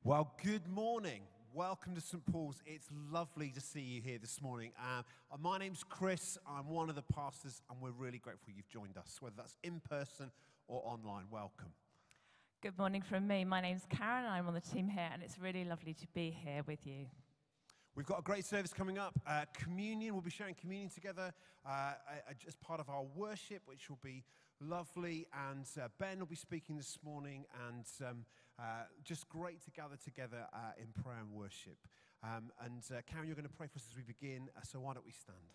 Well, good morning. Welcome to St. Paul's. It's lovely to see you here this morning. My name's Chris. I'm one of the pastors, and we're really grateful you've joined us, whether that's in person or online. Welcome. Good morning from me. My name's Karen, and I'm on the team here, and it's really lovely to be here with you. We've got a great service coming up. Communion, we'll be sharing communion together as part of our worship, which will be lovely. And Ben will be speaking this morning, and just great to gather together in prayer and worship. Karen, you're going to pray for us as we begin, so why don't we stand?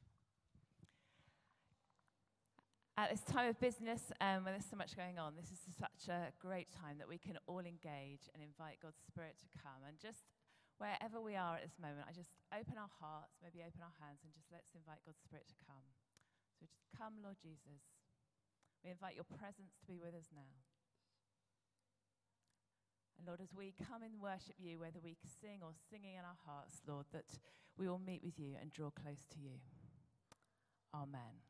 At this time of business, when there's so much going on, this is such a great time that we can all engage and invite God's Spirit to come. And just wherever we are at this moment, I just open our hearts, maybe open our hands, and just let's invite God's Spirit to come. So just come, Lord Jesus. We invite your presence to be with us now. And Lord, as we come and worship you, whether we sing or singing in our hearts, Lord, that we will meet with you and draw close to you. Amen.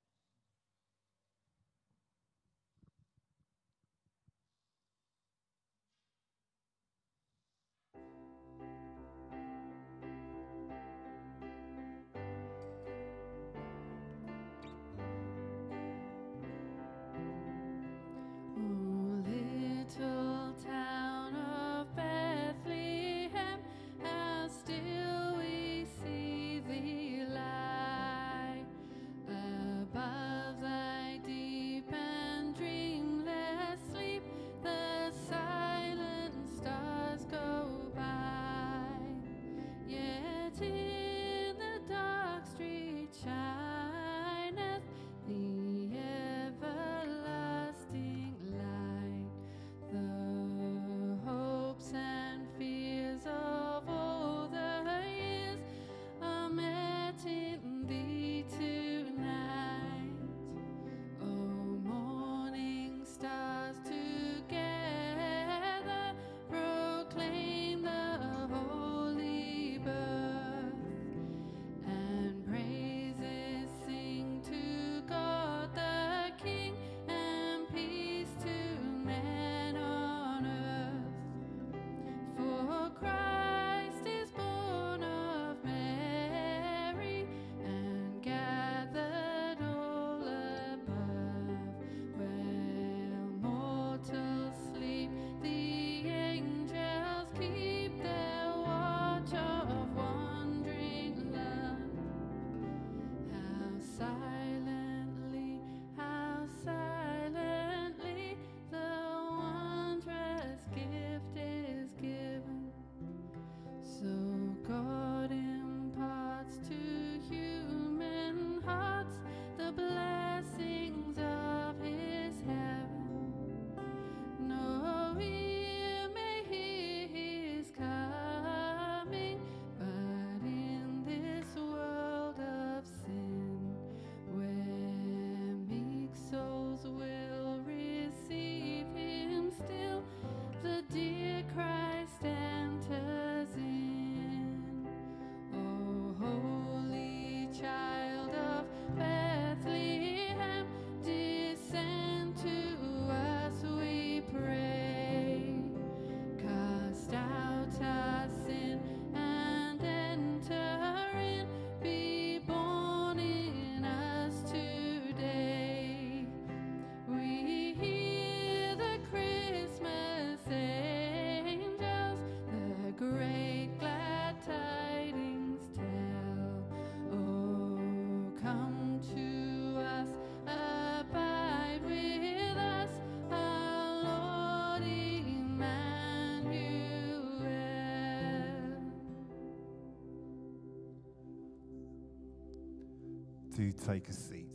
Little town of Bethlehem, how still we see thee lie above thy deep and dreamless sleep. The silent stars go by, yet in the dark street shineth the everlasting light. The hopes and fears of all the years are met in thee tonight. O morning stars together proclaim the holy birth, and praises sing to God the King, and peace to men on earth. For Christ is born of Mary, and gathered all above. Where mortals sleep, the angels keep their watch of wandering love. How silently the wondrous gift is given. So God imparts to human hearts the blessings of his heaven. No ear may hear his coming, but in this world of sin, where meek souls will receive him still, the dear Christ enters in. O holy child of Bethlehem, descend to us, we pray. Cast out our sin and enter in. Be born in us today. We hear the Christmas angels, the great glad tidings tell. Oh, come to us, abide with us, our Lord Emmanuel. Do take a seat.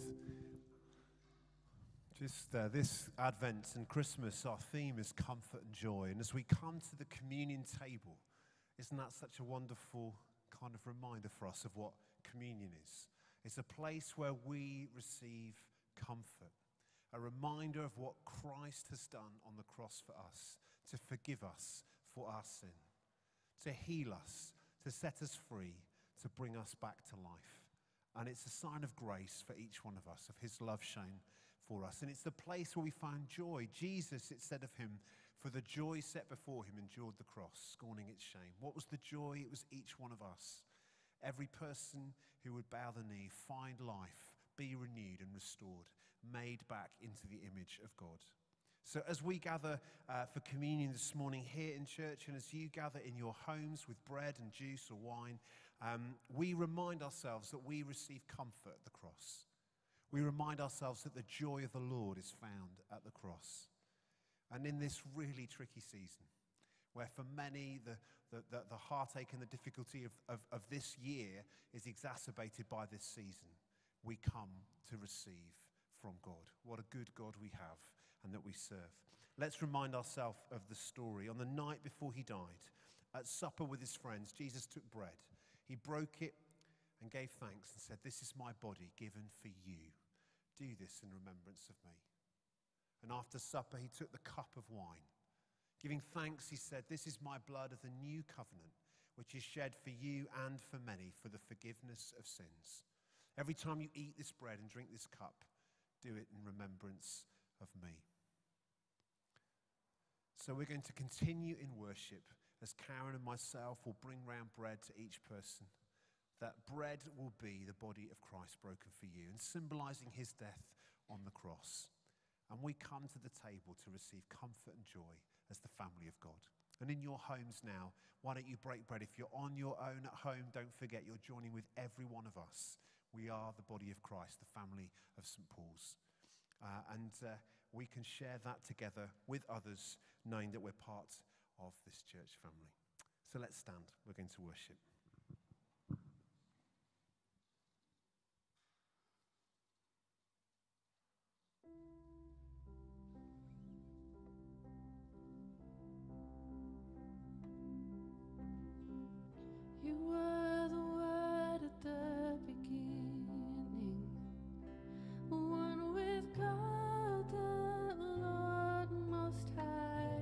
Just this Advent and Christmas, our theme is comfort and joy. And as we come to the communion table, isn't that such a wonderful kind of reminder for us of what communion is? It's a place where we receive comfort, a reminder of what Christ has done on the cross for us, to forgive us for our sin, to heal us, to set us free, to bring us back to life. And it's a sign of grace for each one of us, of his love shown for us. And it's the place where we find joy. Jesus, it said of him, for the joy set before him endured the cross, scorning its shame. What was the joy? It was each one of us. Every person who would bow the knee, find life, be renewed and restored, made back into the image of God. So as we gather for communion this morning here in church, and as you gather in your homes with bread and juice or wine, we remind ourselves that we receive comfort at the cross. We remind ourselves that the joy of the Lord is found at the cross. And in this really tricky season, where for many the heartache and the difficulty of this year is exacerbated by this season, we come to receive from God. What a good God we have and that we serve. Let's remind ourselves of the story. On the night before he died, at supper with his friends, Jesus took bread. He broke it and gave thanks and said, "This is my body given for you. Do this in remembrance of me." And after supper, he took the cup of wine. Giving thanks, he said, "This is my blood of the new covenant, which is shed for you and for many for the forgiveness of sins. Every time you eat this bread and drink this cup, do it in remembrance of me." So we're going to continue in worship as Karen and myself will bring round bread to each person. That bread will be the body of Christ broken for you and symbolizing his death on the cross. And we come to the table to receive comfort and joy as the family of God. And in your homes now, why don't you break bread? If you're on your own at home, don't forget you're joining with every one of us. We are the body of Christ, the family of St. Paul's. And we can share that together with others, knowing that we're part of this church family. So let's stand. We're going to worship. You were the Word at the beginning, one with God the Lord Most High.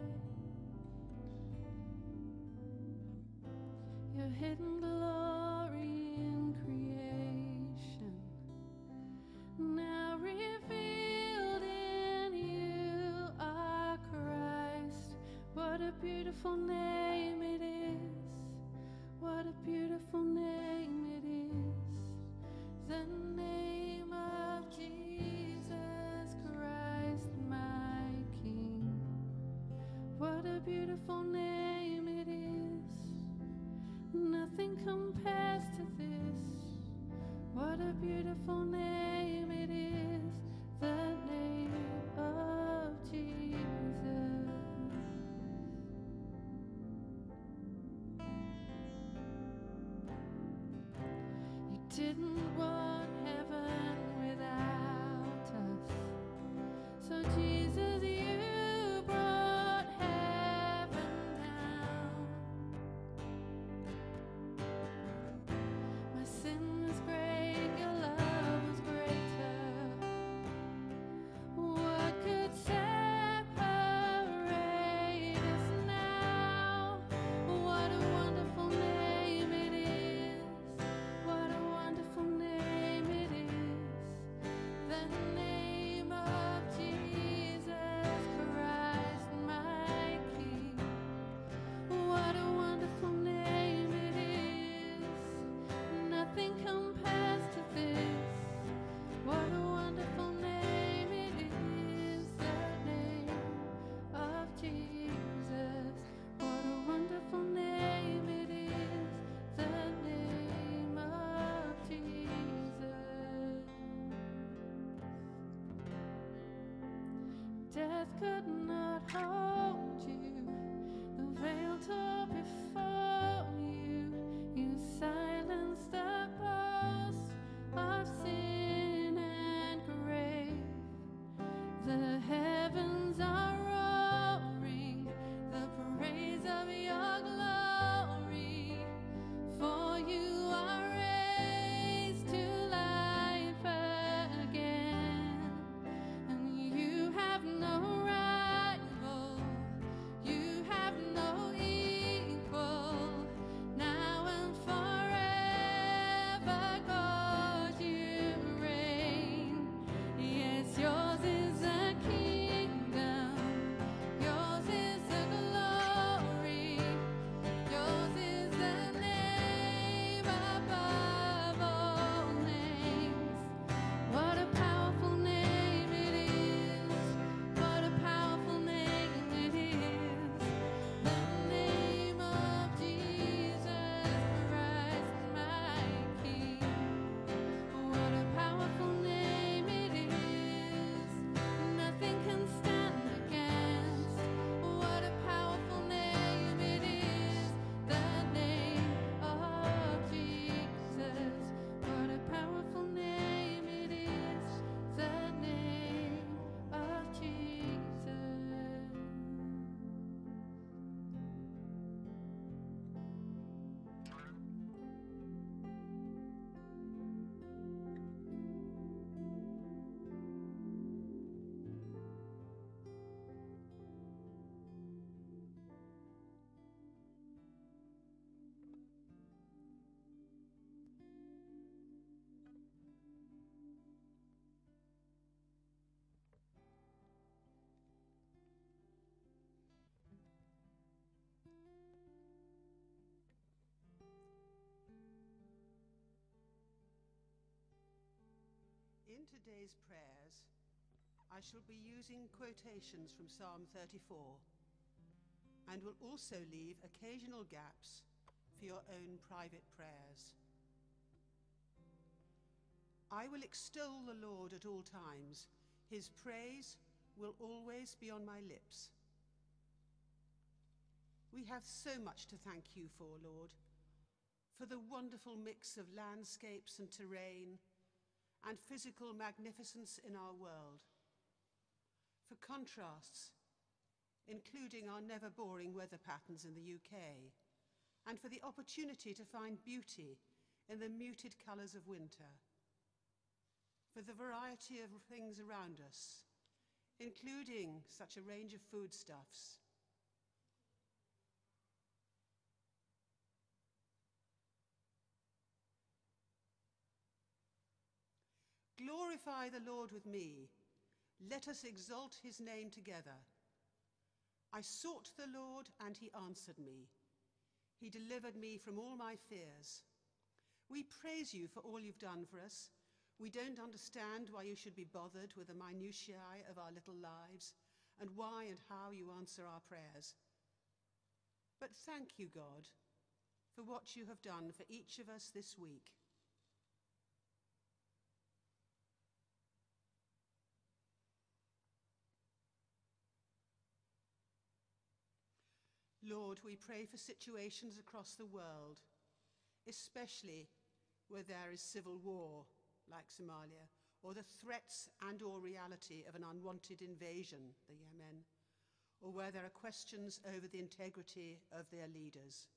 Your hidden glory in creation, now revealed in you are Christ. What a beautiful name it is. What a beautiful name it is, the name of Jesus Christ, my King. What a beautiful name it is, nothing compares to this. What a beautiful name it is, the name of Jesus. Didn't want heaven without us, so Jesus, you brought heaven down. My sin was great, your love was greater. What could separate us now? What a wonderful name it is. What a wonderful name it is, the name of Jesus Christ, my King. What a wonderful name it is, nothing compares to this. What a wonderful name it is, the name of Jesus. What a wonderful name it is, the name of Jesus. Death could not hold you, the veil tore before you. You silenced the boast of sin and grave. The heavens are roaring the praise of your glory, for you are raised to life again, and you have no rival, you have no equal, now and forever, God, you reign. Yes, yours is the kingdom, begin today's prayers, I shall be using quotations from Psalm 34 and will also leave occasional gaps for your own private prayers. I will extol the Lord at all times. His praise will always be on my lips. We have so much to thank you for, Lord, for the wonderful mix of landscapes and terrain and physical magnificence in our world, for contrasts, including our never-boring weather patterns in the UK, and for the opportunity to find beauty in the muted colours of winter, for the variety of things around us, including such a range of foodstuffs. Glorify the Lord with me. Let us exalt his name together. I sought the Lord, and he answered me. He delivered me from all my fears. We praise you for all you've done for us. We don't understand why you should be bothered with the minutiae of our little lives and why and how you answer our prayers. But thank you, God, for what you have done for each of us this week. Lord, we pray for situations across the world, especially where there is civil war, like Somalia, or the threats and or reality of an unwanted invasion, the Yemen, or where there are questions over the integrity of their leaders.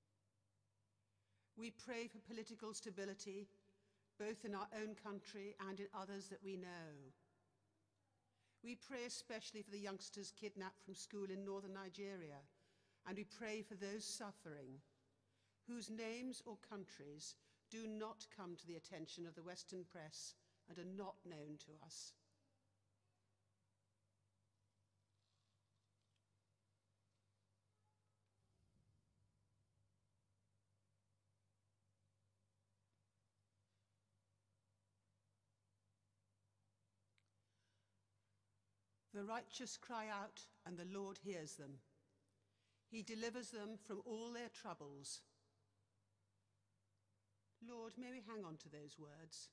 We pray for political stability, both in our own country and in others that we know. We pray especially for the youngsters kidnapped from school in northern Nigeria, and we pray for those suffering, whose names or countries do not come to the attention of the Western press and are not known to us. The righteous cry out, and the Lord hears them. He delivers them from all their troubles. Lord, may we hang on to those words.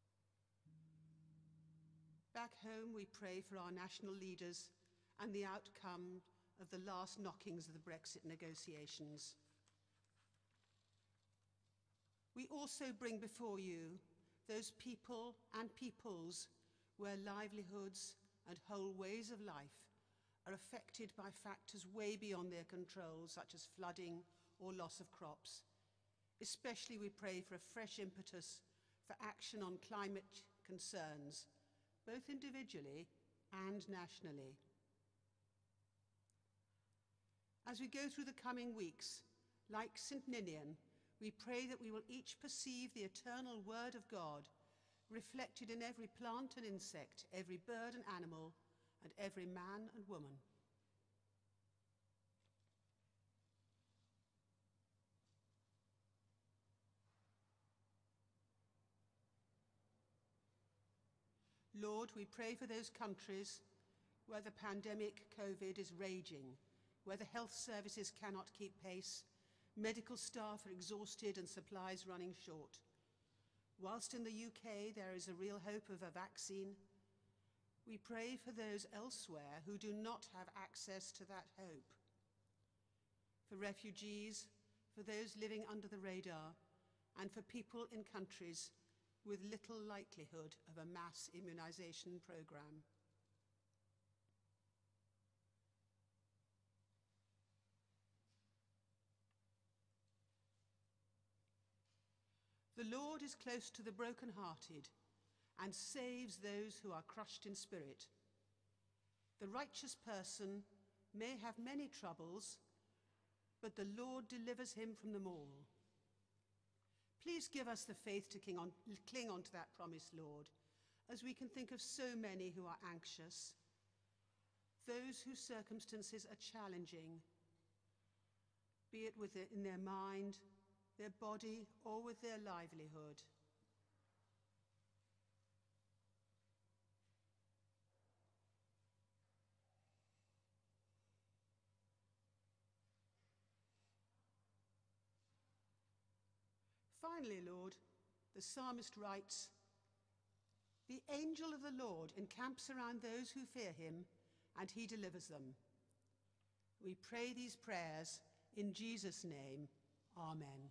Back home, we pray for our national leaders and the outcome of the last knockings of the Brexit negotiations. We also bring before you those people and peoples where livelihoods and whole ways of life are affected by factors way beyond their control, such as flooding or loss of crops. Especially we pray for a fresh impetus for action on climate concerns, both individually and nationally. As we go through the coming weeks, like St. Ninian, we pray that we will each perceive the eternal word of God reflected in every plant and insect, every bird and animal, and every man and woman. Lord, we pray for those countries where the pandemic COVID is raging, where the health services cannot keep pace, medical staff are exhausted and supplies running short. Whilst in the UK there is a real hope of a vaccine, we pray for those elsewhere who do not have access to that hope. For refugees, for those living under the radar, and for people in countries with little likelihood of a mass immunization program. The Lord is close to the brokenhearted and saves those who are crushed in spirit. The righteous person may have many troubles, but the Lord delivers him from them all. Please give us the faith to cling on to that promise, Lord, as we can think of so many who are anxious, those whose circumstances are challenging, be it in their mind, their body, or with their livelihood. Finally, Lord, the psalmist writes, "The angel of the Lord encamps around those who fear him, and he delivers them." We pray these prayers in Jesus' name. Amen.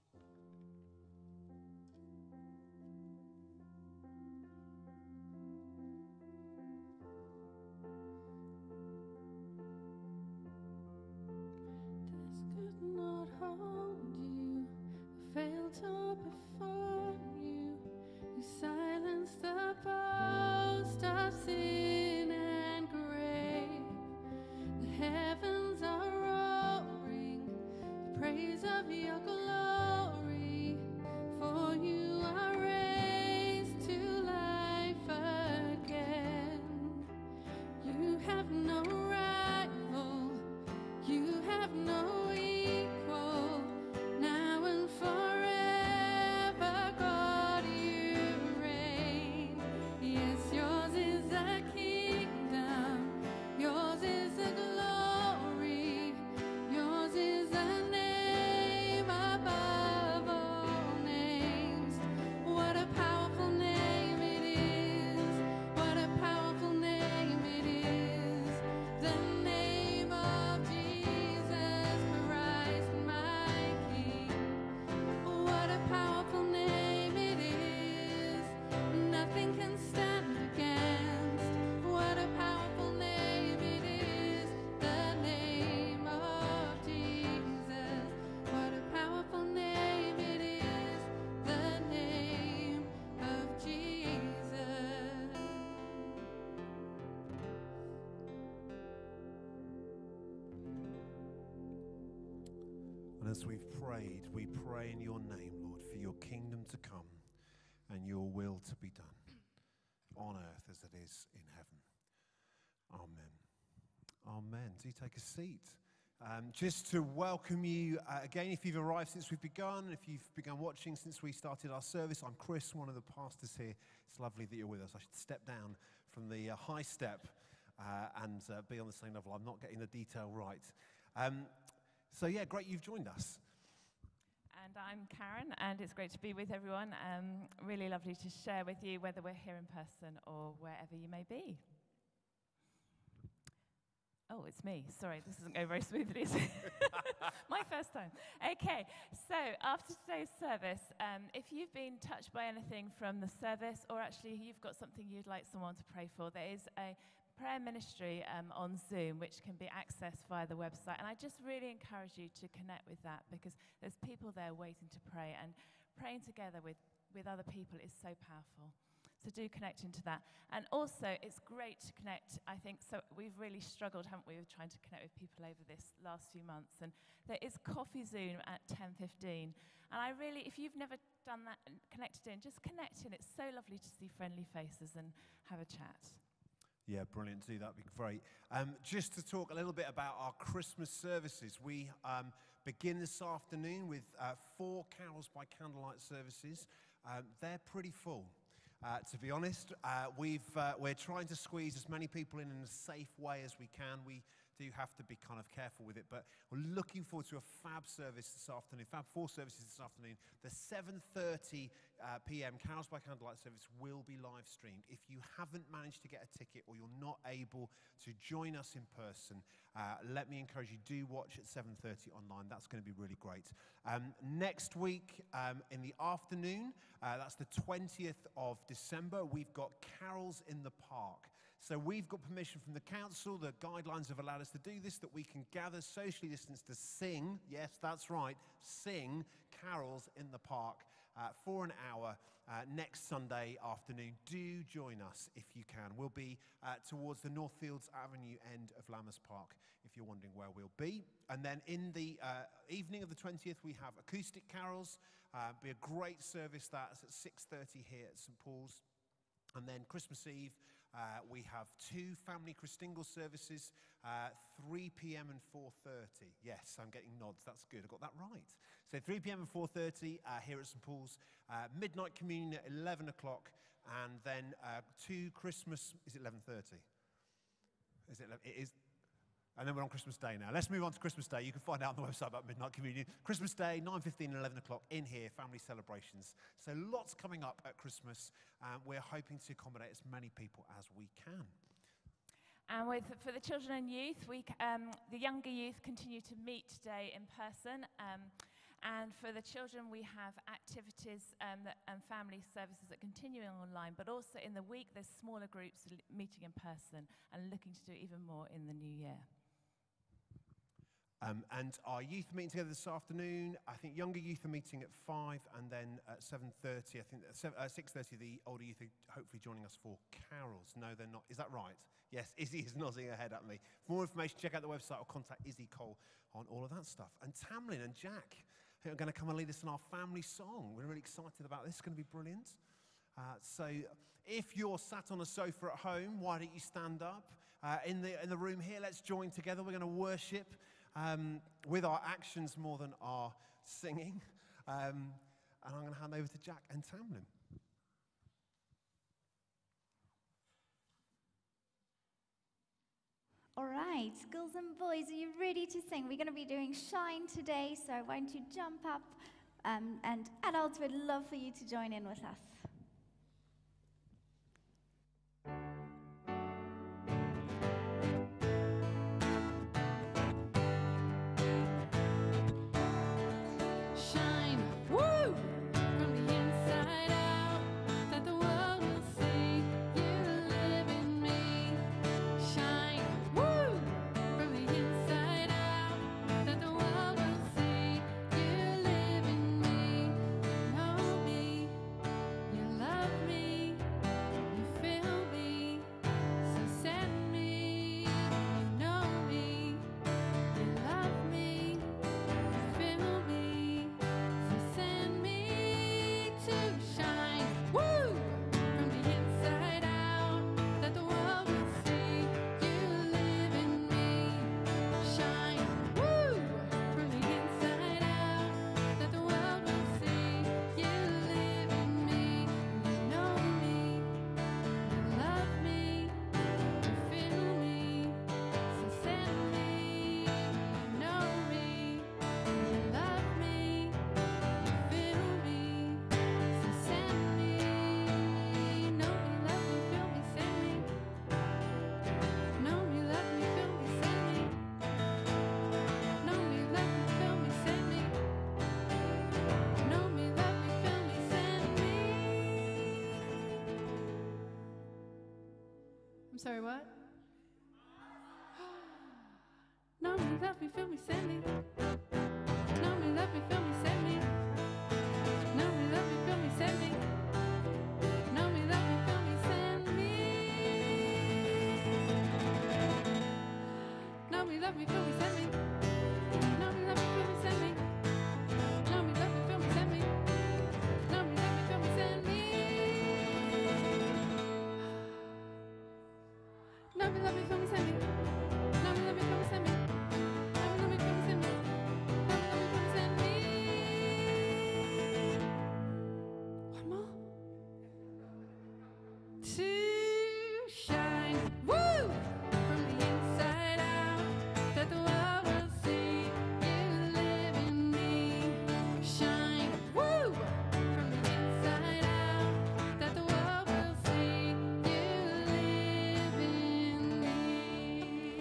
Death could not hold you, failed up before you. You silenced the boast of sin and grave. The heavens are roaring, the praise of your glory. For you are raised to life again. You have no rival, you have no equal. Now and forever, God, you reign. Yes, yours is the kingdom, yours is the glory, yours is the name above all names. What a powerful name it is, what a powerful name it is. The name of Jesus Christ, my King. What a powerful name it is, nothing can stand against. What a powerful name it is, the name of Jesus. What a powerful name it is, the name of Jesus. And as we've prayed, we pray in your name, Lord, for your kingdom to come and your will to be done on earth as it is in heaven. Amen. Amen. Do take a seat. Just to welcome you again, if you've arrived since we've begun, if you've begun watching since we started our service, I'm Chris, one of the pastors here. It's lovely that you're with us. I should step down from the high step and be on the same level. I'm not getting the detail right. So yeah, great you've joined us. And I'm Karen, and it's great to be with everyone. Really lovely to share with you, whether we're here in person or wherever you may be. Oh, it's me. Sorry, this doesn't go very smoothly. Is it? My first time. Okay, so after today's service, if you've been touched by anything from the service, or actually you've got something you'd like someone to pray for, there is a prayer ministry on Zoom, which can be accessed via the website. And I just really encourage you to connect with that, because there's people there waiting to pray, and praying together with other people is so powerful. So do connect into that. And also, it's great to connect, I think. So we've really struggled, haven't we, with trying to connect with people over this last few months. And there is Coffee Zoom at 10:15. And I really, if you've never done that and connected in, just connect in. It's so lovely to see friendly faces and have a chat. Yeah, brilliant. Do that'd be great. Just to talk a little bit about our Christmas services, we begin this afternoon with 4 carols by candlelight services. They're pretty full. To be honest, we're trying to squeeze as many people in a safe way as we can. We do have to be kind of careful with it, but we're looking forward to a fab service this afternoon, fab 4 services this afternoon. The 7:30 p.m. Carols by Candlelight service will be live streamed. If you haven't managed to get a ticket, or you're not able to join us in person, let me encourage you, do watch at 7:30 online. That's going to be really great. Next week in the afternoon, that's the 20th of December, we've got Carols in the Park. So we've got permission from the council, the guidelines have allowed us to do this, that we can gather socially distanced to sing, yes, that's right, sing carols in the park for an hour next Sunday afternoon. Do join us if you can. We'll be towards the Northfields Avenue end of Lammas Park, if you're wondering where we'll be. And then in the evening of the 20th, we have acoustic carols. Be a great service. That's at 6:30 here at St. Paul's. And then Christmas Eve, we have 2 family Christingle services, 3 p.m. and 4:30. Yes, I'm getting nods. That's good. I got that right. So 3 p.m. and 4:30 here at St. Paul's. Midnight communion at 11 o'clock. And then 2 Christmas, is it 11:30? Is it? It is. And then we're on Christmas Day now. Let's move on to Christmas Day. You can find out on the website about Midnight Communion. Christmas Day, 9:15 and 11 o'clock in here, family celebrations. So lots coming up at Christmas. We're hoping to accommodate as many people as we can. And for the children and youth, the younger youth continue to meet today in person. And for the children, we have activities and family services that are continuing online. But also in the week, there's smaller groups meeting in person and looking to do even more in the new year. And our youth are meeting together this afternoon. I think younger youth are meeting at 5, and then at 7:30, I think at 6:30, the older youth are hopefully joining us for carols. No, they're not. Is that right? Yes, Izzy is nodding her head at me. For more information, check out the website or contact Izzy Cole on all of that stuff. And Tamlin and Jack are going to come and lead us in our family song. We're really excited about this. It's going to be brilliant. So if you're sat on a sofa at home, why don't you stand up? In the room here, let's join together. We're going to worship with our actions more than our singing. And I'm going to hand over to Jack and Tamlin. All right, girls and boys, are you ready to sing? We're going to be doing Shine today, so why don't you jump up? And adults, would love for you to join in with us. Shine, woo! From the inside out, that the world will see you live in me. Shine, woo! From the inside out, that the world will see you live in me. You know me, you love me, you feel me, so send me. You know me, you love me, you feel me. So send me to shine, woo! From the inside out, that the world will see you live in me. Shine, woo! From the inside out, that the world will see you live in me. You know me, you love me, you feel me. So send me. You know me, you love me. You feel me, so send me. Know me, love me, feel me, send me. Know me, love me, feel me, send me. Know me, love me, feel me, send me. Know me, love me, feel me, send me. I'm sorry, what? Know me, love me, feel me, send me. Know me, love me, feel me, send me. Know me, love me, feel me, send me. Know me, love me, feel me, send me. Know me, love me, feel me, send me. Know me, love me, feel me, send me. Know me, love me, feel me, send me. Know me, love me, feel me, send me. Know me, love me, feel me, send me. Know me, love me, feel me, send me. Know me, love me, feel me, send me. Know me, love me, feel me, send me. One more. To shine, woo! From the inside out, that the world will see you live in me. Shine, woo! From the inside out, that the world will see you live in me.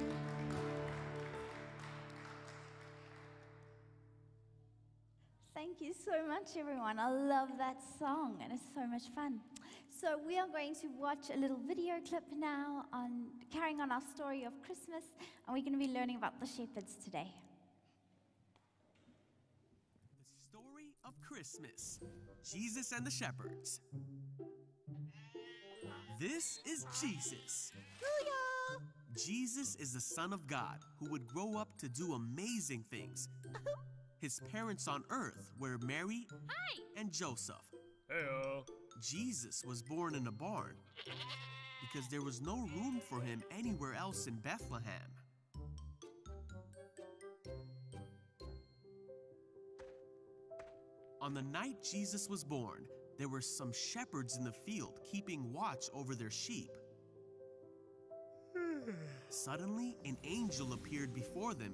Thank you so much, everyone. I love that song, and it's so much fun. So we are going to watch a little video clip now on carrying on our story of Christmas, and we're going to be learning about the shepherds today. The story of Christmas. Jesus and the shepherds. This is Jesus. Jesus is the Son of God who would grow up to do amazing things. His parents on earth were Mary and Joseph. Heyo. Jesus was born in a barn because there was no room for him anywhere else in Bethlehem. On the night Jesus was born, there were some shepherds in the field keeping watch over their sheep. Suddenly, an angel appeared before them,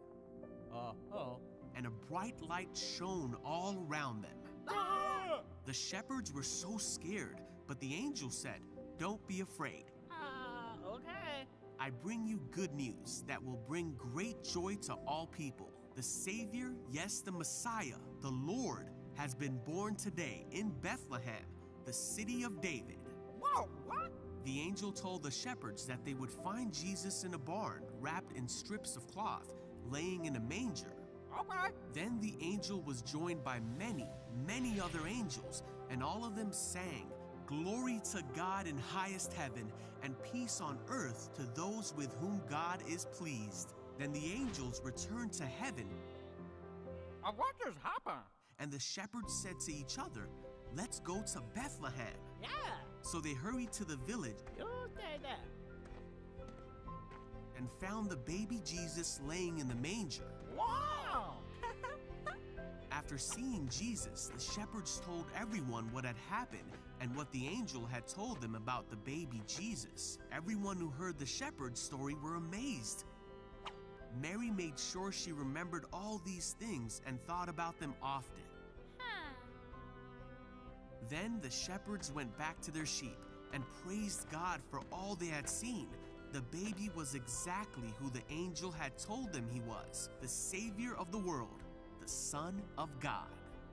and a bright light shone all around them. The shepherds were so scared, but the angel said, "Don't be afraid. Okay. I bring you good news that will bring great joy to all people. The Savior, yes, the Messiah, the Lord, has been born today in Bethlehem, the city of David." Whoa, what? The angel told the shepherds that they would find Jesus in a barn, wrapped in strips of cloth, laying in a manger. Okay. Then the angel was joined by many, many other angels, and all of them sang, "Glory to God in highest heaven, and peace on earth to those with whom God is pleased." Then the angels returned to heaven, What just happened? and the shepherds said to each other, "Let's go to Bethlehem." Yeah. So they hurried to the village You stay there. and found the baby Jesus laying in the manger. Wow. After seeing Jesus, the shepherds told everyone what had happened and what the angel had told them about the baby Jesus. Everyone who heard the shepherd's story were amazed. Mary made sure she remembered all these things and thought about them often. Then the shepherds went back to their sheep and praised God for all they had seen. The baby was exactly who the angel had told them he was, the Savior of the world, the Son of God.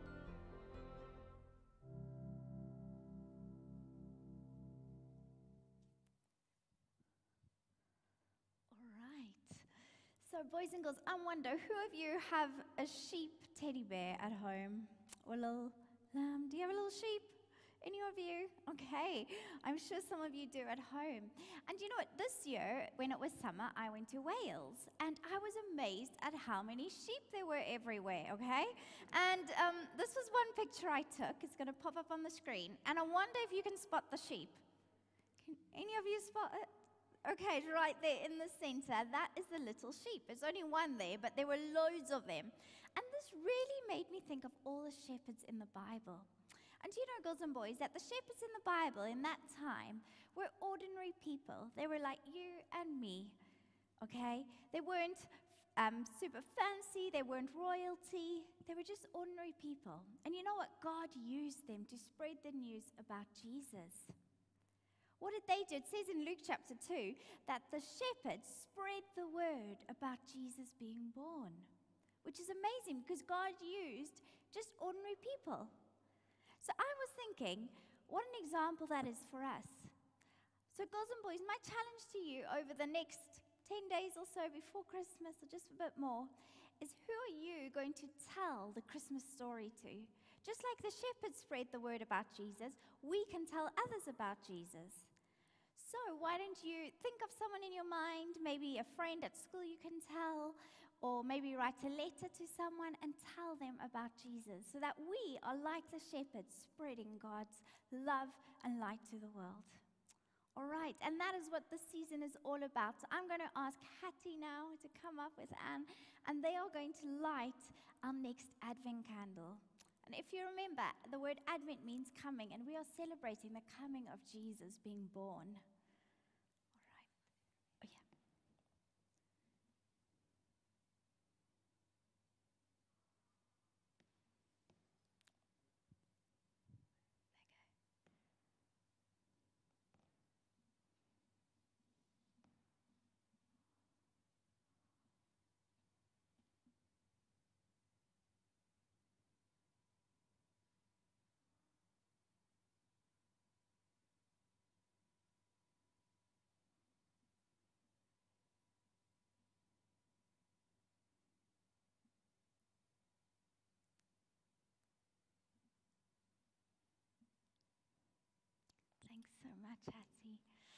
All right. So, boys and girls, I wonder who of you have a sheep teddy bear at home? Or a little lamb? Do you have a little sheep? Any of you? Okay. I'm sure some of you do at home. And you know what? This year, when it was summer, I went to Wales. And I was amazed at how many sheep there were everywhere, okay? And this was one picture I took. It's going to pop up on the screen. And I wonder if you can spot the sheep. Can any of you spot it? Okay, it's right there in the center. That is the little sheep. There's only one there, but there were loads of them. And this really made me think of all the shepherds in the Bible. And you know, girls and boys, that the shepherds in the Bible in that time were ordinary people. They were like you and me, okay? They weren't super fancy. They weren't royalty. They were just ordinary people. And you know what? God used them to spread the news about Jesus. What did they do? It says in Luke chapter 2 that the shepherds spread the word about Jesus being born, which is amazing because God used just ordinary people. So I was thinking, what an example that is for us. So girls and boys, my challenge to you over the next 10 days or so before Christmas, or just a bit more, is who are you going to tell the Christmas story to? Just like the shepherds spread the word about Jesus, we can tell others about Jesus. So why don't you think of someone in your mind, maybe a friend at school you can tell, or maybe write a letter to someone and tell them about Jesus so that we are like the shepherds spreading God's love and light to the world. All right, and that is what this season is all about. So I'm going to ask Hattie now to come up with Anne, and they are going to light our next Advent candle. And if you remember, the word Advent means coming, and we are celebrating the coming of Jesus being born. All right. Oh, yeah. Thanks so much, Hattie.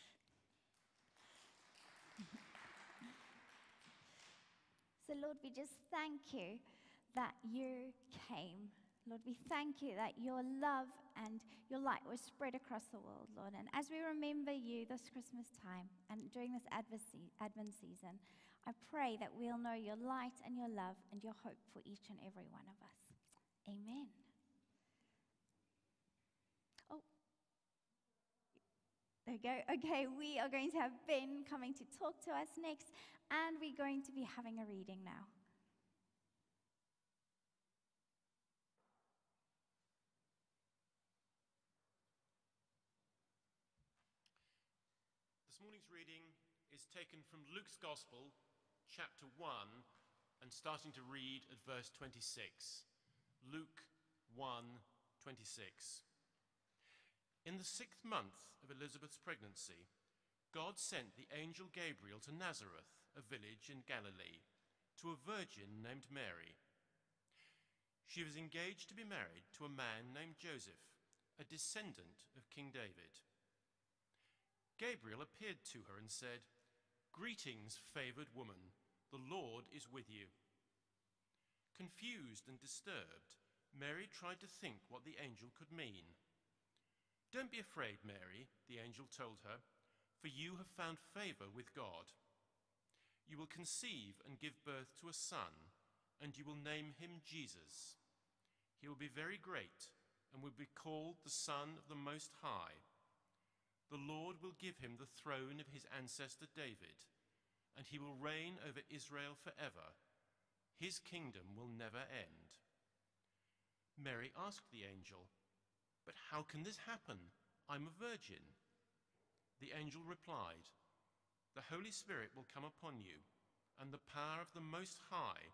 So, Lord, we just thank you that you came. Lord, we thank you that your love and your light was spread across the world, Lord. And as we remember you this Christmas time and during this Advent season, I pray that we'll know your light and your love and your hope for each and every one of us. Amen. Oh. There we go. Okay, we are going to have Ben coming to talk to us next, and we're going to be having a reading now. This morning's reading is taken from Luke's Gospel, chapter 1, and starting to read at verse 26. Luke 1:26. In the 6th month of Elizabeth's pregnancy, God sent the angel Gabriel to Nazareth, a village in Galilee, to a virgin named Mary. She was engaged to be married to a man named Joseph, a descendant of King David. Gabriel appeared to her and said, "Greetings, favored woman, the Lord is with you." Confused and disturbed, Mary tried to think what the angel could mean. "Don't be afraid, Mary," the angel told her, "for you have found favor with God. You will conceive and give birth to a son, and you will name him Jesus. He will be very great and will be called the Son of the Most High. The Lord will give him the throne of his ancestor David, and he will reign over Israel forever. His kingdom will never end." Mary asked the angel, "But how can this happen? I'm a virgin." The angel replied, "The Holy Spirit will come upon you, and the power of the Most High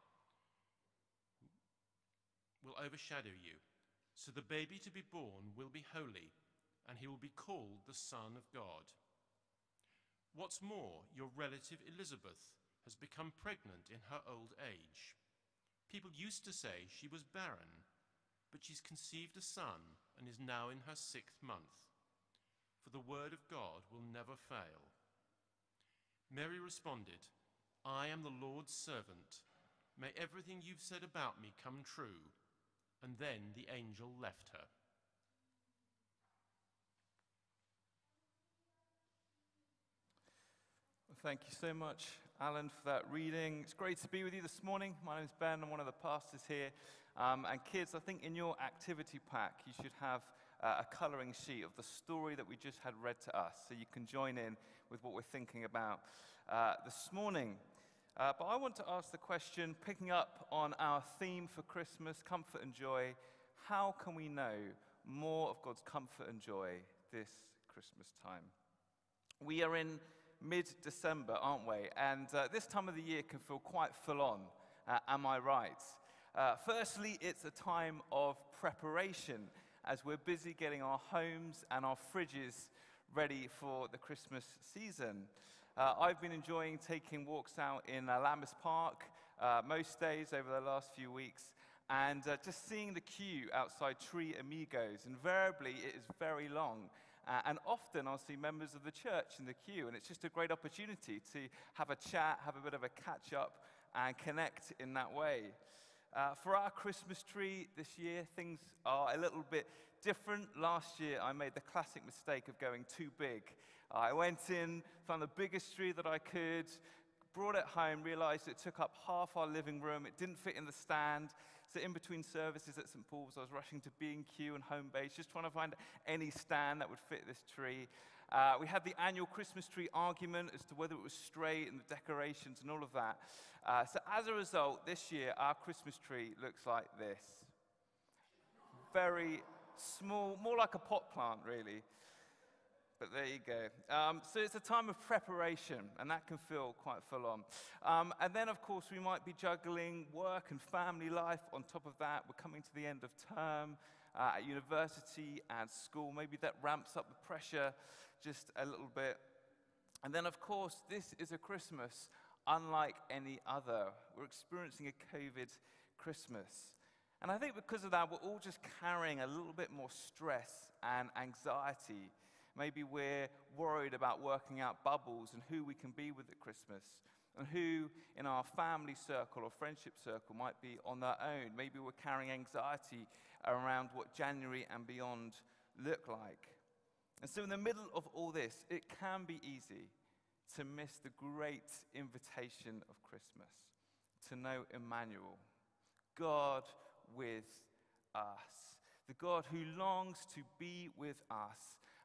will overshadow you. So the baby to be born will be holy, and he will be called the Son of God. What's more, your relative Elizabeth has become pregnant in her old age. People used to say she was barren, but she's conceived a son and is now in her 6th month. For the word of God will never fail." Mary responded, "I am the Lord's servant. May everything you've said about me come true." And then the angel left her. Well, thank you so much, Alan, for that reading. It's great to be with you this morning. My name's Ben. I'm one of the pastors here. And kids, I think in your activity pack, you should have a colouring sheet of the story that we just had read to us, so you can join in with what we're thinking about this morning. But I want to ask the question, picking up on our theme for Christmas, comfort and joy, how can we know more of God's comfort and joy this Christmas time? We are in mid-December, aren't we? And this time of the year can feel quite full on, am I right? Firstly, it's a time of preparation as we're busy getting our homes and our fridges ready for the Christmas season. I've been enjoying taking walks out in Lambeth Park most days over the last few weeks, and just seeing the queue outside Tree Amigos. Invariably, it is very long, and often I'll see members of the church in the queue, and it's just a great opportunity to have a chat, have a bit of a catch-up, and connect in that way. For our Christmas tree this year, things are a little bit different. Last year, I made the classic mistake of going too big. I went in, found the biggest tree that I could, brought it home, realized it took up half our living room. It didn't fit in the stand. So in between services at St. Paul's, I was rushing to B&Q and Homebase, just trying to find any stand that would fit this tree. We had the annual Christmas tree argument as to whether it was straight and the decorations and all of that. So as a result, this year, our Christmas tree looks like this. Very small, more like a pot plant, really. But there you go. So it's a time of preparation, and that can feel quite full on. And then, of course, we might be juggling work and family life on top of that. We're coming to the end of term at university and school. Maybe that ramps up the pressure just a little bit. And then, of course, this is a Christmas unlike any other. We're experiencing a COVID Christmas. And I think because of that, we're all just carrying a little bit more stress and anxiety. Maybe we're worried about working out bubbles and who we can be with at Christmas, and who in our family circle or friendship circle might be on their own. Maybe we're carrying anxiety around what January and beyond look like. And so in the middle of all this, it can be easy to miss the great invitation of Christmas, to know Emmanuel, God with us, the God who longs to be with us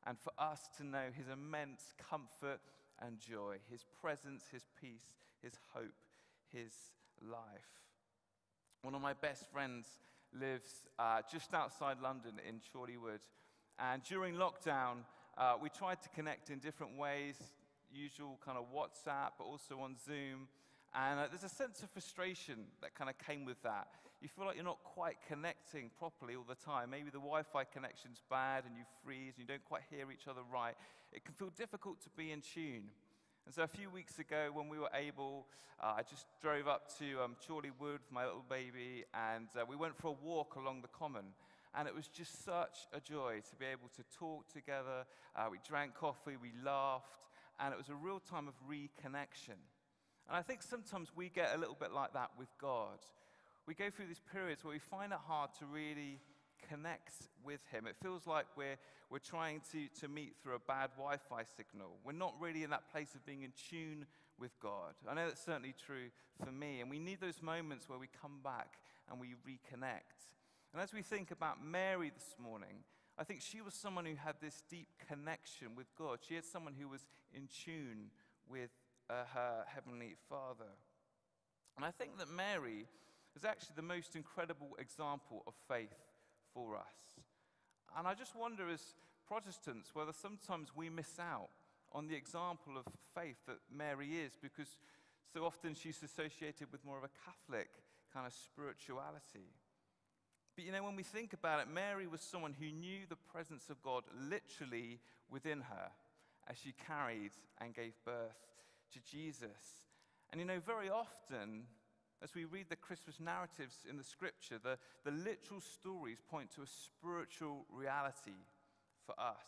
and for us to know his immense comfort and joy, his presence, his peace, his hope, his life. One of my best friends lives just outside London in Chorleywood, and during lockdown, we tried to connect in different ways, usual kind of WhatsApp, but also on Zoom. And there's a sense of frustration that kind of came with that. You feel like you're not quite connecting properly all the time. Maybe the Wi-Fi connection's bad and you freeze and you don't quite hear each other right. It can feel difficult to be in tune. And so a few weeks ago when we were able, I just drove up to Chorleywood with my little baby, and we went for a walk along the common. And it was just such a joy to be able to talk together. We drank coffee, we laughed, and it was a real time of reconnection. And I think sometimes we get a little bit like that with God. We go through these periods where we find it hard to really connect with him. It feels like we're trying to meet through a bad Wi-Fi signal. We're not really in that place of being in tune with God. I know that's certainly true for me. And we need those moments where we come back and we reconnect. And as we think about Mary this morning, I think she was someone who had this deep connection with God. She had someone who was in tune with her Heavenly Father. And I think that Mary is actually the most incredible example of faith for us. And I just wonder, as Protestants, whether sometimes we miss out on the example of faith that Mary is, because so often she's associated with more of a Catholic kind of spirituality. But you know, when we think about it, Mary was someone who knew the presence of God literally within her as she carried and gave birth to Jesus. And you know, very often, as we read the Christmas narratives in the scripture, the literal stories point to a spiritual reality for us.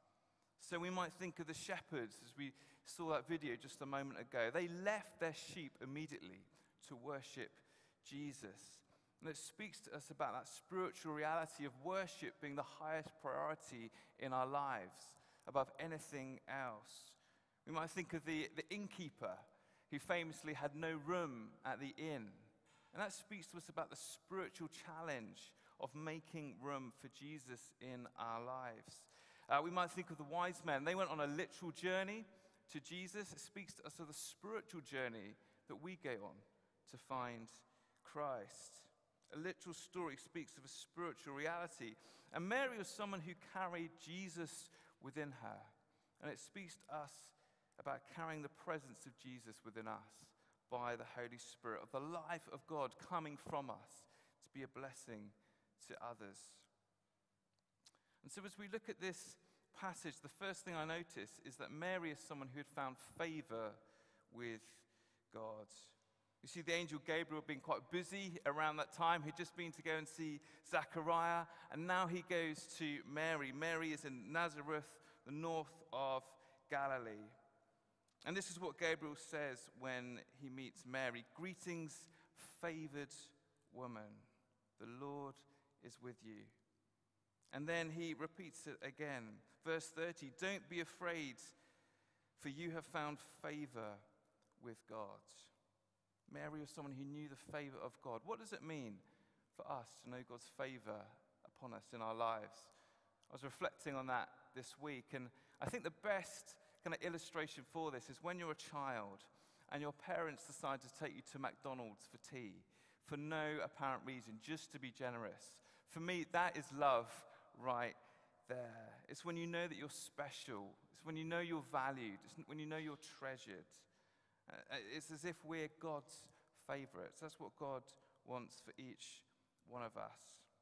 So we might think of the shepherds, as we saw that video just a moment ago. They left their sheep immediately to worship Jesus. And it speaks to us about that spiritual reality of worship being the highest priority in our lives, above anything else. We might think of the innkeeper who famously had no room at the inn. And that speaks to us about the spiritual challenge of making room for Jesus in our lives. We might think of the wise men. They went on a literal journey to Jesus. It speaks to us of the spiritual journey that we go on to find Christ. A literal story speaks of a spiritual reality. And Mary was someone who carried Jesus within her. And it speaks to us about carrying the presence of Jesus within us by the Holy Spirit, of the life of God coming from us to be a blessing to others. And so as we look at this passage, the first thing I notice is that Mary is someone who had found favor with God. You see, the angel Gabriel had been quite busy around that time. He'd just been to go and see Zechariah, and now he goes to Mary. Mary is in Nazareth, the north of Galilee. And this is what Gabriel says when he meets Mary. Greetings, favored woman. The Lord is with you. And then he repeats it again. Verse 30, don't be afraid, for you have found favor with God. Mary was someone who knew the favor of God. What does it mean for us to know God's favor upon us in our lives? I was reflecting on that this week, and I think the best kind of illustration for this is when you're a child and your parents decide to take you to McDonald's for tea for no apparent reason, just to be generous. For me, that is love right there. It's when you know that you're special. It's when you know you're valued. It's when you know you're treasured. It's as if we're God's favorites. That's what God wants for each one of us.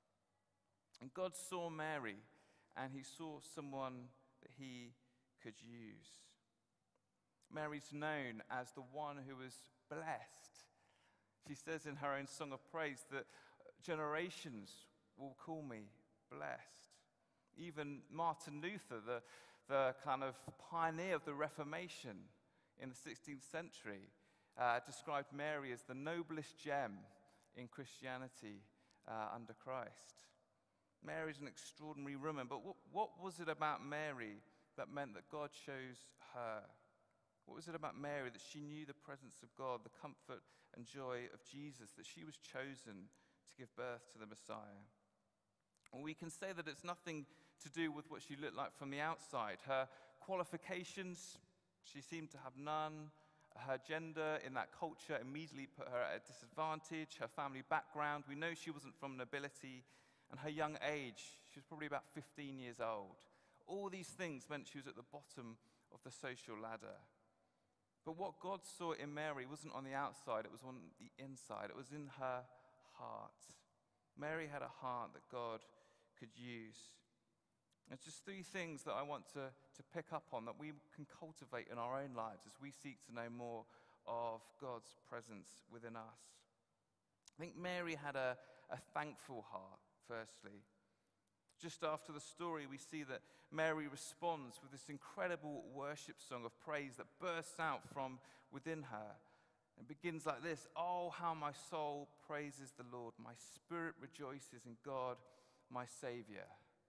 And God saw Mary, and he saw someone that he could use. Mary's known as the one who was blessed. She says in her own song of praise that generations will call me blessed. Even Martin Luther, the kind of pioneer of the Reformation in the 16th century, described Mary as the noblest gem in Christianity under Christ. Mary is an extraordinary woman, but what was it about Mary that meant that God chose her? What was it about Mary that she knew the presence of God, the comfort and joy of Jesus, that she was chosen to give birth to the Messiah? Well, we can say that it's nothing to do with what she looked like from the outside. Her qualifications, she seemed to have none. Her gender in that culture immediately put her at a disadvantage. Her family background, we know she wasn't from nobility. And her young age, she was probably about 15 years old. All these things meant she was at the bottom of the social ladder. But what God saw in Mary wasn't on the outside, it was on the inside. It was in her heart. Mary had a heart that God could use. There's just three things that I want to pick up on that we can cultivate in our own lives as we seek to know more of God's presence within us. I think Mary had a thankful heart, firstly. Just after the story, we see that Mary responds with this incredible worship song of praise that bursts out from within her. It begins like this: "Oh, how my soul praises the Lord. My spirit rejoices in God, my Savior."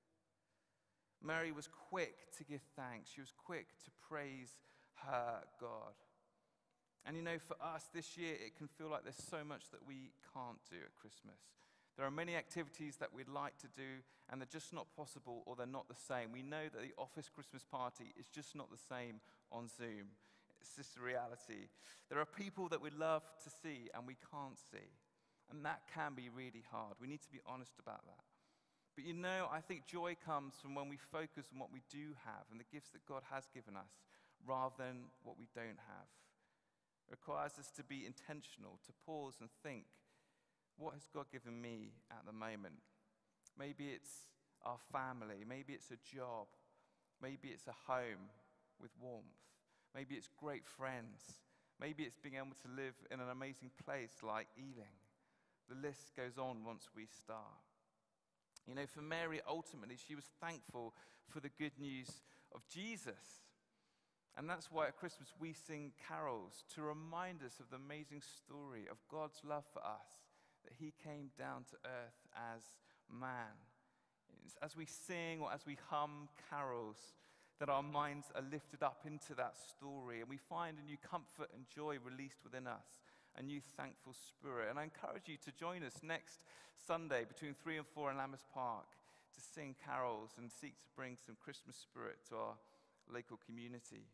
Mary was quick to give thanks. She was quick to praise her God. And you know, for us this year, it can feel like there's so much that we can't do at Christmas. There are many activities that we'd like to do, and they're just not possible, or they're not the same. We know that the office Christmas party is just not the same on Zoom. It's just a reality. There are people that we'd love to see, and we can't see. And that can be really hard. We need to be honest about that. But you know, I think joy comes from when we focus on what we do have and the gifts that God has given us, rather than what we don't have. It requires us to be intentional, to pause and think, what has God given me at the moment? Maybe it's our family. Maybe it's a job. Maybe it's a home with warmth. Maybe it's great friends. Maybe it's being able to live in an amazing place like Ealing. The list goes on once we start. You know, for Mary, ultimately, she was thankful for the good news of Jesus. And that's why at Christmas we sing carols to remind us of the amazing story of God's love for us, that he came down to earth as man. It's as we sing or as we hum carols that our minds are lifted up into that story, and we find a new comfort and joy released within us, a new thankful spirit. And I encourage you to join us next Sunday between 3 and 4 in Lambeth Park to sing carols and seek to bring some Christmas spirit to our local community.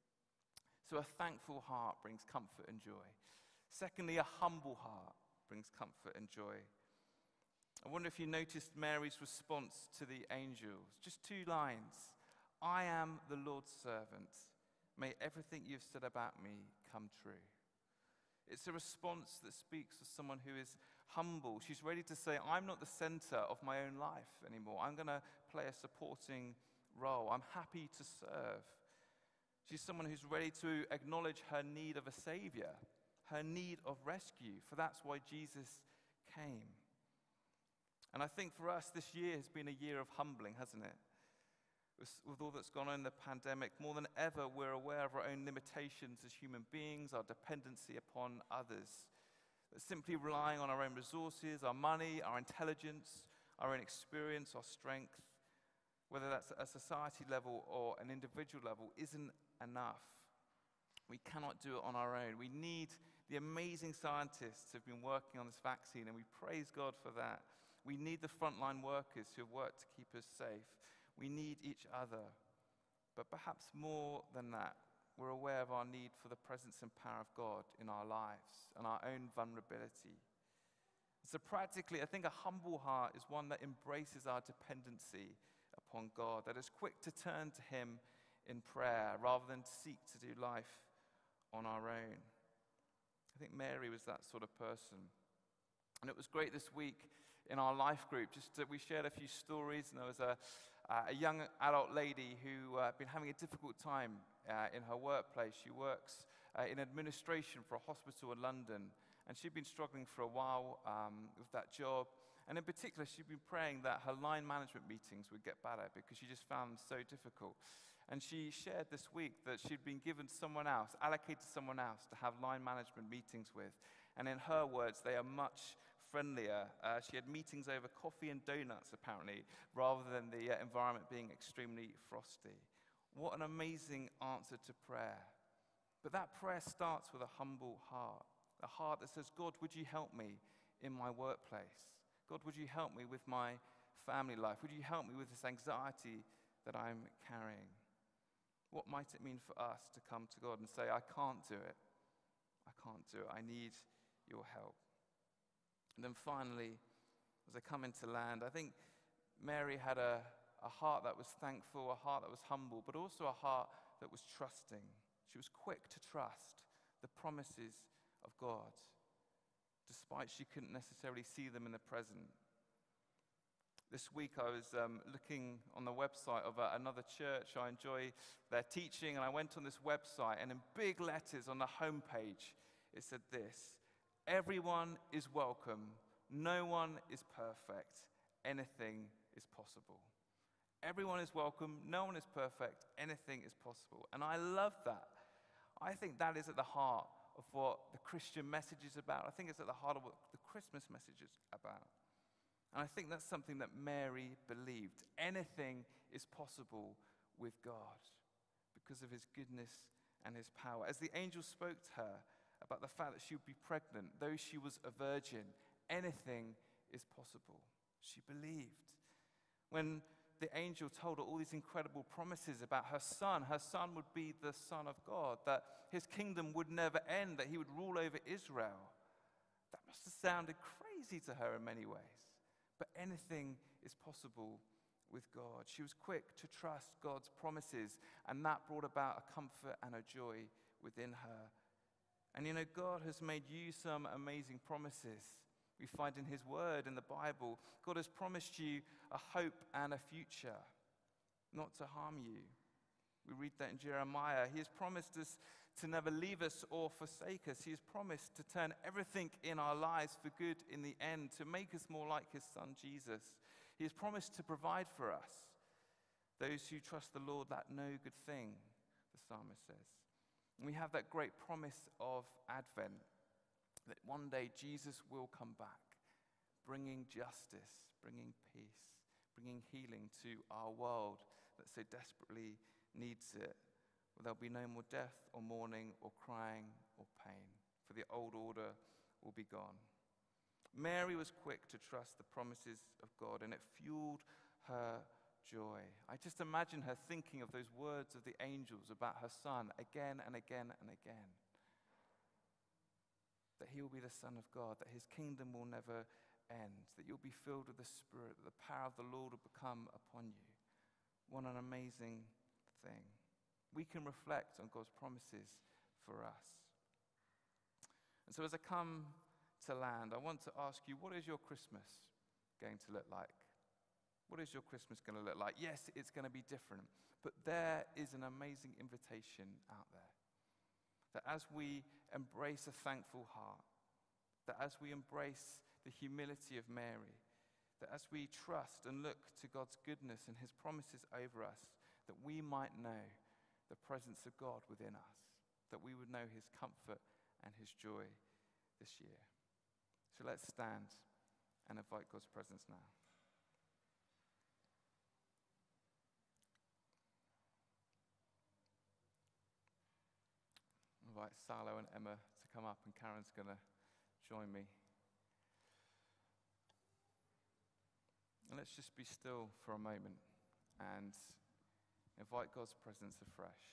So a thankful heart brings comfort and joy. Secondly, a humble heart brings comfort and joy. I wonder if you noticed Mary's response to the angels. Just 2 lines. "I am the Lord's servant. May everything you've said about me come true." It's a response that speaks of someone who is humble. She's ready to say, I'm not the center of my own life anymore. I'm going to play a supporting role. I'm happy to serve. She's someone who's ready to acknowledge her need of a savior, her need of rescue, for that's why Jesus came. And I think for us, this year has been a year of humbling, hasn't it? With all that's gone on in the pandemic, more than ever, we're aware of our own limitations as human beings, our dependency upon others. That simply relying on our own resources, our money, our intelligence, our own experience, our strength, whether that's at a society level or an individual level, isn't enough. We cannot do it on our own. We need the amazing scientists who have been working on this vaccine, and we praise God for that. We need the frontline workers who have worked to keep us safe. We need each other. But perhaps more than that, we're aware of our need for the presence and power of God in our lives and our own vulnerability. So practically, I think a humble heart is one that embraces our dependency upon God, that is quick to turn to him in prayer rather than to seek to do life on our own. I think Mary was that sort of person. And it was great this week in our life group, we shared a few stories, and there was a young adult lady who had been having a difficult time in her workplace. She works in administration for a hospital in London, and she'd been struggling for a while with that job. And in particular, she'd been praying that her line management meetings would get better because she just found them so difficult. And she shared this week that she'd been given someone else, allocated someone else to have line management meetings with. And in her words, they are much friendlier. She had meetings over coffee and donuts, apparently, rather than the environment being extremely frosty. What an amazing answer to prayer. But that prayer starts with a humble heart, a heart that says, God, would you help me in my workplace? God, would you help me with my family life? Would you help me with this anxiety that I'm carrying? What might it mean for us to come to God and say, I can't do it. I can't do it. I need your help. And then finally, as I come into land, I think Mary had a heart that was thankful, a heart that was humble, but also a heart that was trusting. She was quick to trust the promises of God, despite she couldn't necessarily see them in the present. This week I was looking on the website of another church. I enjoy their teaching, and I went on this website, and in big letters on the homepage, it said this: everyone is welcome, no one is perfect, anything is possible. Everyone is welcome, no one is perfect, anything is possible. And I love that. I think that is at the heart of what the Christian message is about. I think it's at the heart of what the Christmas message is about. And I think that's something that Mary believed. Anything is possible with God because of his goodness and his power. As the angel spoke to her about the fact that she would be pregnant, though she was a virgin, anything is possible. She believed. When the angel told her all these incredible promises about her son would be the Son of God, that his kingdom would never end, that he would rule over Israel. That must have sounded crazy to her in many ways. But anything is possible with God. She was quick to trust God's promises, and that brought about a comfort and a joy within her. And you know, God has made you some amazing promises. We find in his word, in the Bible, God has promised you a hope and a future, not to harm you. We read that in Jeremiah. He has promised us to never leave us or forsake us. He has promised to turn everything in our lives for good in the end, to make us more like his son Jesus. He has promised to provide for us. Those who trust the Lord lack no good thing, the psalmist says. And we have that great promise of Advent, that one day Jesus will come back, bringing justice, bringing peace, bringing healing to our world that so desperately needs it. Where there'll be no more death or mourning or crying or pain, for the old order will be gone. Mary was quick to trust the promises of God, and it fueled her joy. I just imagine her thinking of those words of the angels about her son again and again and again. That he will be the Son of God, that his kingdom will never end, that you'll be filled with the Spirit, that the power of the Lord will become upon you. What an amazing thing. We can reflect on God's promises for us. And so as I come to land, I want to ask you, what is your Christmas going to look like? What is your Christmas going to look like? Yes, it's going to be different, but there is an amazing invitation out there. That as we embrace a thankful heart, that as we embrace the humility of Mary, that as we trust and look to God's goodness and his promises over us, that we might know the presence of God within us, that we would know his comfort and his joy this year. So let's stand and invite God's presence now. Invite Salo and Emma to come up, and Karen's going to join me. And let's just be still for a moment and invite God's presence afresh.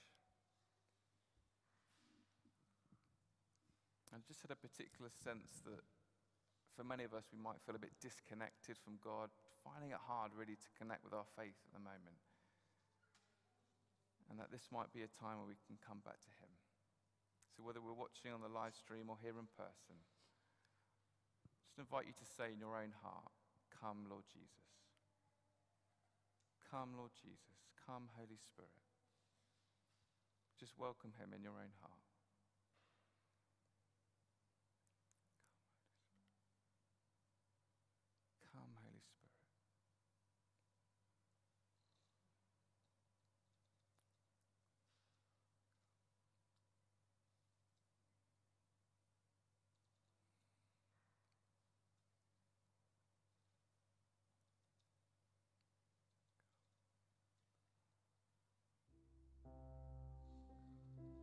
I just had a particular sense that for many of us we might feel a bit disconnected from God, finding it hard really to connect with our faith at the moment. And that this might be a time where we can come back to him. So whether we're watching on the live stream or here in person, just invite you to say in your own heart, "Come, Lord Jesus. Come, Lord Jesus. Come, Holy Spirit." Just welcome him in your own heart. Come, Holy Spirit.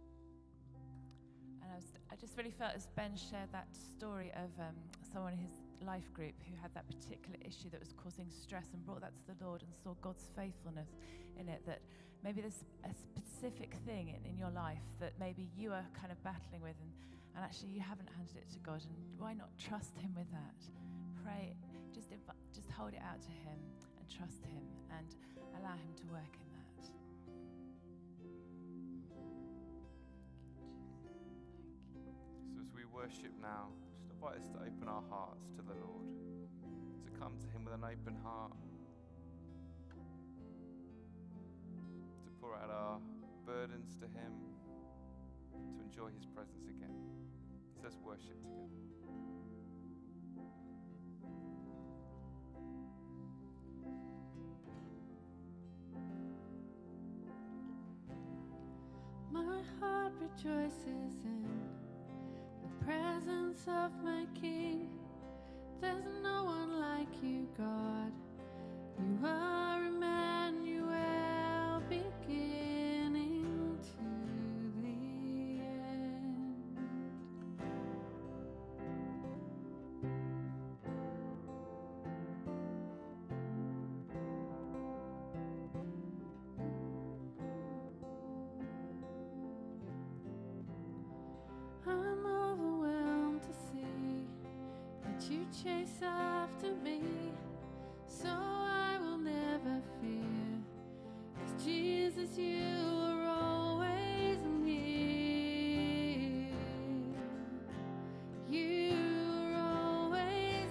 And I just really felt as Ben shared that story of someone who's life group who had that particular issue that was causing stress and brought that to the Lord and saw God's faithfulness in it, that maybe there's a specific thing in your life that maybe you are kind of battling with and actually you haven't handed it to God, and why not trust him with that? Pray, just hold it out to him and trust him and allow him to work in that. So as we worship now, just invite us to open our hearts to the Lord, to come to him with an open heart, to pour out our burdens to him, to enjoy his presence again. So let's worship together. My heart rejoices in the presence of my King. There's no one like you, God. You are Emmanuel, beginning to the end. I'm overwhelmed to see that you chase after me, so I will never fear, 'cause Jesus, you are always near. You are always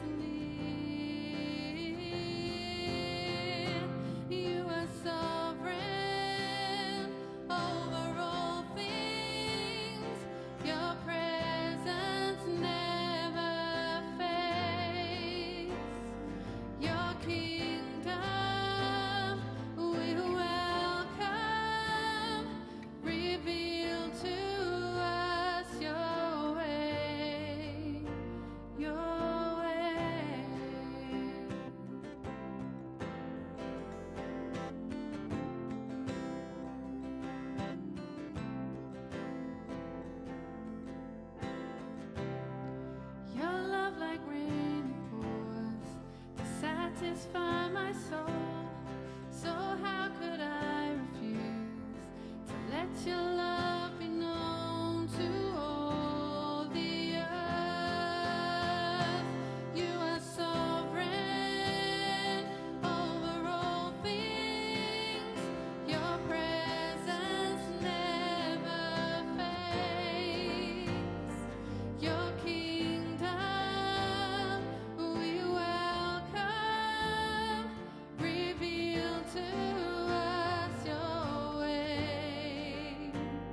near. You are sovereign over all things. Your presence never fades. Your kingdom we welcome. Reveal to us your way, your way. Your love like rain pours to satisfy my soul. So how could I refuse to let your love be known to all the earth? You are sovereign over all things. Your presence never fades. Your kingdom we welcome. Reveal to us your way,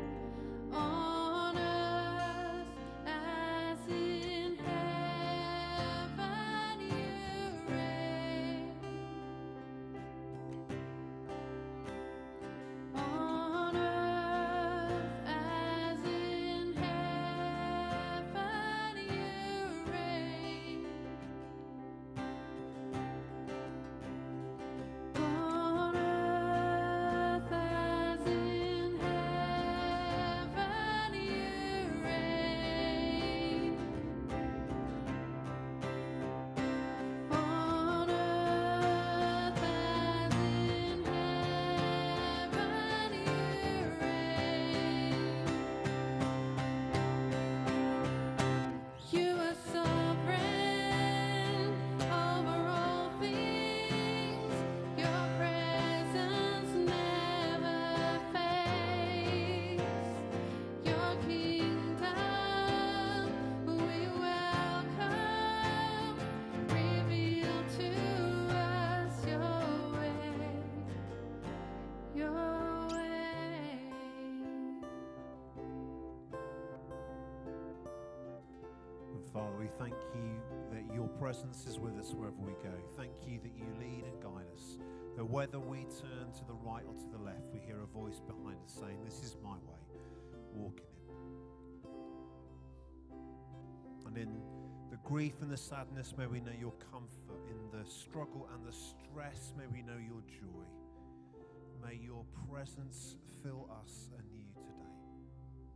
on earth as in heaven you reign. On earth as in heaven you reign. On earth as in heaven you reign. On earth as in heaven you reign. You are sovereign over all things. Your presence never fades. Your kingdom we welcome. Reveal to us your way, your way. And Father, we thank you that your presence is with us wherever we go. Thank you that you lead and guide us. That whether we turn to the right or to the left, we hear a voice behind us saying, "This is my way. Walk in it." And in the grief and the sadness, may we know your comfort. In the struggle and the stress, may we know your joy. May your presence fill us anew today.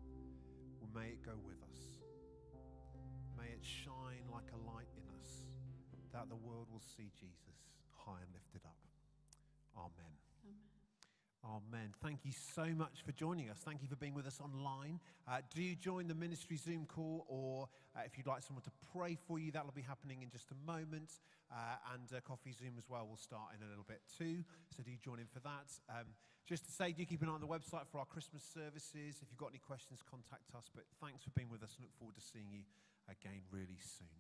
Well, may it go with us. May it shine like a light in us. that the world will see Jesus high and lifted up. Amen. Amen. Thank you so much for joining us. Thank you for being with us online. Do join the ministry Zoom call, or if you'd like someone to pray for you, that'll be happening in just a moment. And Coffee Zoom as well will start in a little bit too. So do join in for that. Just to say, do keep an eye on the website for our Christmas services. If you've got any questions, contact us. But thanks for being with us and look forward to seeing you again really soon.